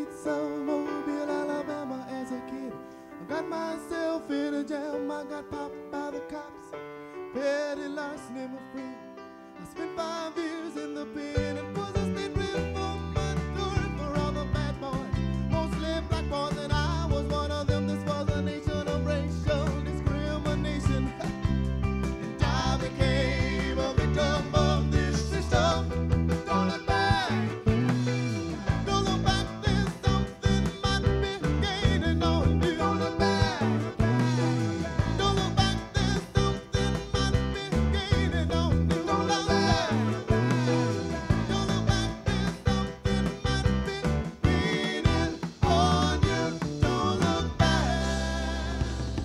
streets of Mobile, Alabama as a kid. I got myself in a jam, I got popped by the cops. Petty larceny, my friend. I spent 5 years in the pen. It was a state reformatory for all the bad boys, mostly black boys, and I was one of them. This was a nation of racial discrimination, and I became a victim of this system. Don't look back. Don't look back. There's something might be gaining on you. Don't look back. Don't look back. There's something might be gaining on you. Don't look back. Don't look back. There's something might be gaining on you. Don't look back.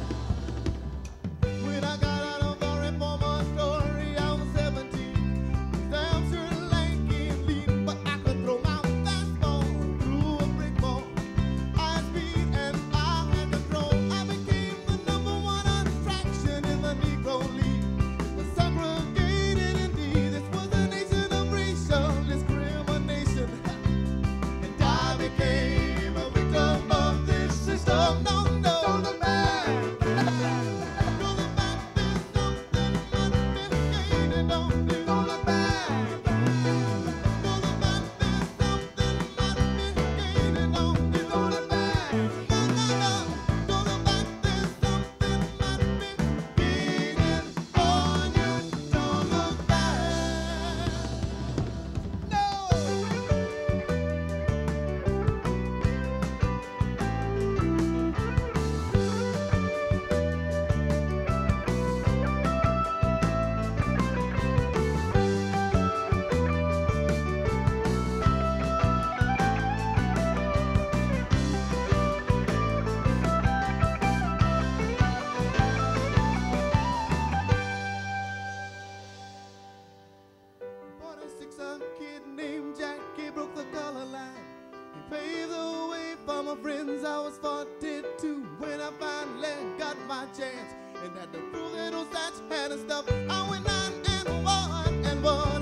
When I got out of the reformatory, I was 17. Damn sure lanky and lean, but I could throw my fastball through a brick wall. High speed and I had control. I became the #1 attraction in the Negro League. It was segregated indeed. This was a nation of racial discrimination, and I became a victim of this system. No, no, don't look back. Don't look back. There's something might be gaining on you. Don't look back. Don't look back. There's something might be gaining on you. Don't look back. No, no, no. Don't look back. There's something might be gaining on you. Don't look back. No. '46, a kid named Jack, he broke the color line. He paved the way for my friends. I was 42 when I finally got my chance, and had to prove that Osage had a stuff. I went 9 and 1 and 1.